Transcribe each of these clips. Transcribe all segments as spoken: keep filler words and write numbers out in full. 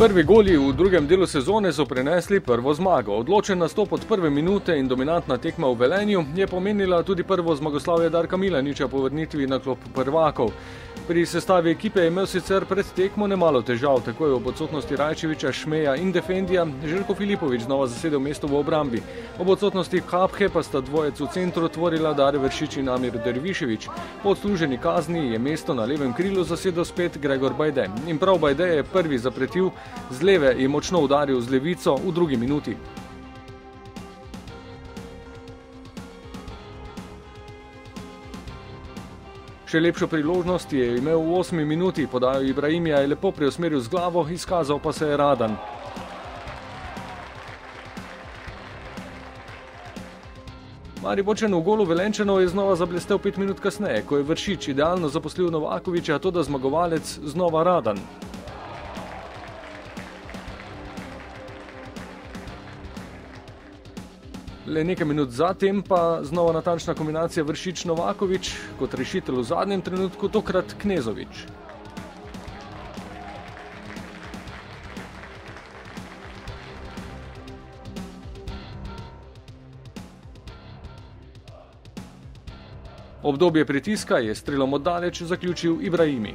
Prvi goli v drugem delu sezone so prinesli prvo zmago. Odločen nastop od prve minute in dominantna tekma v Velenju je pomenila tudi prvo zmagoslavje Darka Milaniča po vrnitvi na klop prvakov. Pri sestavi ekipe je imel sicer pred tekmo nemalo težav, tako je ob odsotnosti Rajčevića, Šmeja in Defendija Željko Filipović znova zasedel mesto v obrambi. Ob odsotnosti Kaphe pa sta dvojec v centru tvorila Dare Vršič in Amir Dervišević. Po odsluženi kazni je mesto na levem krilu zasedel spet Gregor Bajde. In prav Bajde je prvi zapretil, z leve je močno udaril z levico v drugi minuti. Še lepšo priložnost je imel v osmi minuti, podajo Ibrahimija je lepo preusmeril z glavo, izkazal pa se je Radan. Mariborčan v golu Velenjčanov je znova zablestel pet minut kasneje, ko je Vršič idealno zaposlil Novakovića, toda zmagovalec znova Radan. Le nekaj minut zatem pa znova natančna kombinacija Vršič-Novaković, kot rešitelj v zadnjem trenutku, tokrat Knezović. Obdobje pritiska je strelom od daleč zaključil Ibrahimi.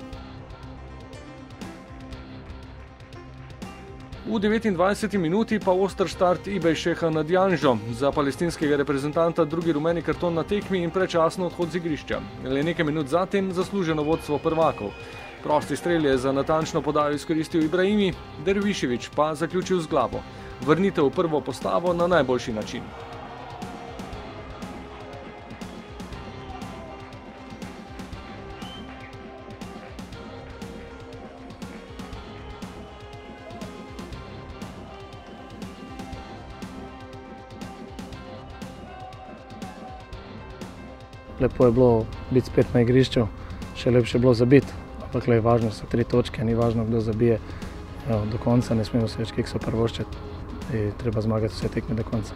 V devetindvajseti minuti pa oster štart Ibejšeha nad Janžo, za palestinskega reprezentanta drugi rumeni karton na tekmi in predčasno odhod z igrišča. Le nekaj minut zatem zasluženo vodstvo prvakov. Prosti strel je za natančno podajo izkoristil Ibrahimi, Dervišević pa zaključil z glavo. Vrnitev v prvo postavo na najboljši način. Lepo je bilo biti spet na igrišču, še lepše je bilo zabiti, ampak le važno so tri točke, ni važno, kdo zabije. Evo, do konca ne smemo se več kiksov prvoščiti in treba zmagati vse tekme do konca.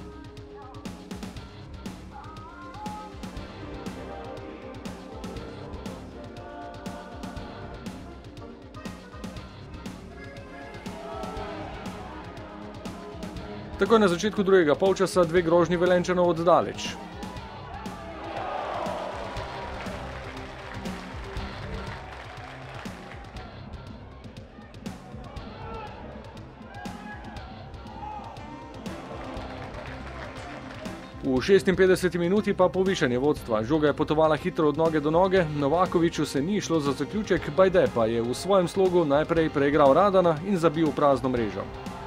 Takoj na začetku drugega polčasa dve grožnji Velenjčanov od daleč. V šestinpetdeseti minuti pa povišanje vodstva. Žoga je potovala hitro od noge do noge, Novakoviću se ni šlo za zaključek, Bajde pa je v svojem slogu najprej preigral Radana in zabil v prazno mrežo.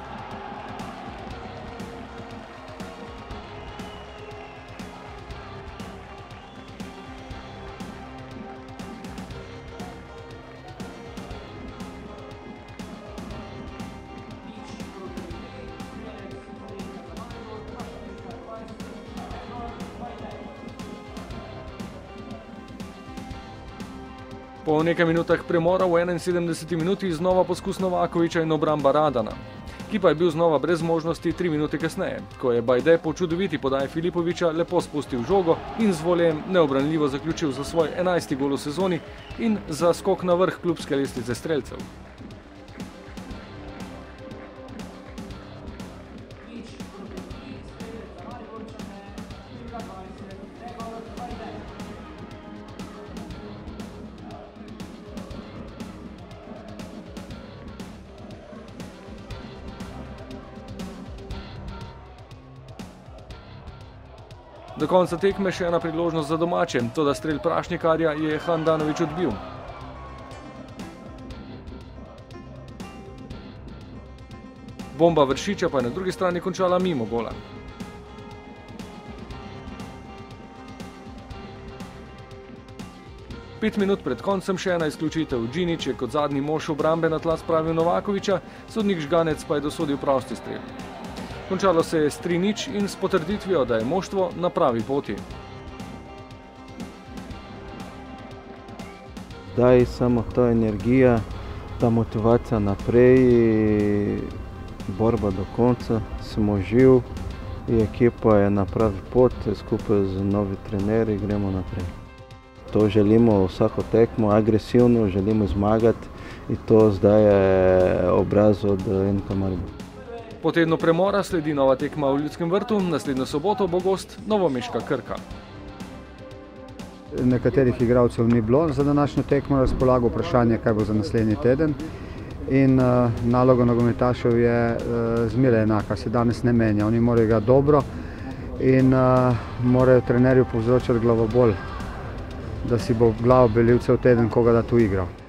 Po nekaj minutah premora v enainsedemdeseti minuti znova poskus Novakovića in obramba Radana. Ki pa je bil znova brez možnosti tri minute kasneje, ko je Bajde po čudoviti podaji Filipovića lepo spustil žogo in z voljem neobranljivo zaključil za svoj enajsti gol v sezoni in za skok na vrh klubske lestvice strelcev. Do konca tekme še ena priložnost za domače, toda strel Prašnikarja je Handanović odbil. Bomba Vršiča pa je na drugi strani končala mimo gola. Pet minut pred koncem še ena izključitev. Džinić je kot zadnji mož obrambe na tla spravil Novakovića, sodnik Žganec pa je dosodil prosti strel. Končalo se je s tri nič in s potrditvijo, da je moštvo na pravi poti. Daj samo ta energija, ta motivacija naprej, borba do konca, smo živ in ekipa je na pravi poti, skupaj z novi trenerji gremo naprej. To želimo vsako tekmo, agresivno, želimo zmagati in to zdaj je obraz od N K Maribor. Po tednu premora sledi nova tekma v Ljudskem vrtu, naslednjo soboto bo gost novomeška Krka. Nekaterih igralcev ni bilo za današnjo tekmo, razpolago vprašanje, kaj bo za naslednji teden. In uh, naloga nogometašev je uh, zmeraj enaka, se danes ne menja. Oni morajo igrati dobro in uh, morajo trenerju povzročati glavobol, da si bo glavo belil cel teden, koga da tu igral.